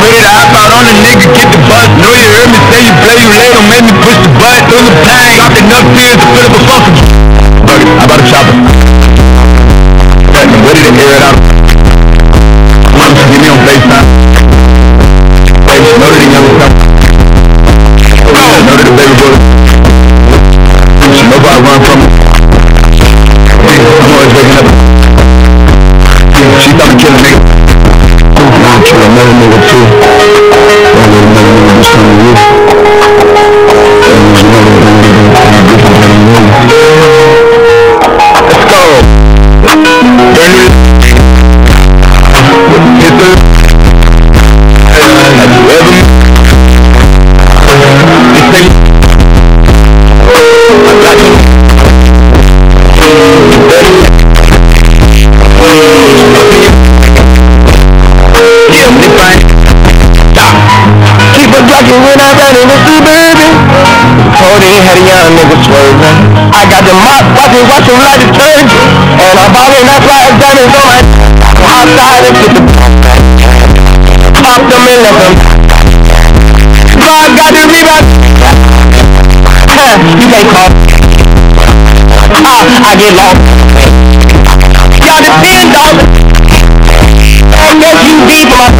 ready to hop out on a nigga, get the bus. Know you heard me say you play, you late, don't make me push the button. Through the pain, dropped enough tears to fill up a fucking. Fuck it, how about a chopper? Ready to air it out. Get me on FaceTime. Know that the young come. Know that the baby boy. She knows where I run from. I'm always waking up. She thought me kill a nigga. Nah, I'm killing another nigga too. I'm with another nigga this time of year. And there's another nigga that's different than me. Let's go. Burn it. Hit the. Have you ever? This thing. I got you. Keep it blocking when I run in the suburban. Cody had a young nigga swerving. I got the mop watch him like detergent. And I'm ballin', that's why it's diamonds on my outside and get the pop them and let them. So I got the rebound. You can't call. I get lost. Y'all depend on me. I guess you deep my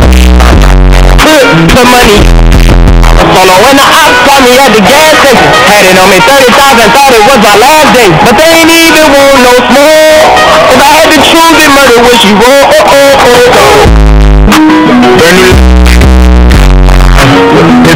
put money. Solo when the ops got me at the gas station. Had it on me 30,000, thought it was my last day. But they ain't even want no smoke. If I had to choose it, murder would she roll? Burn it.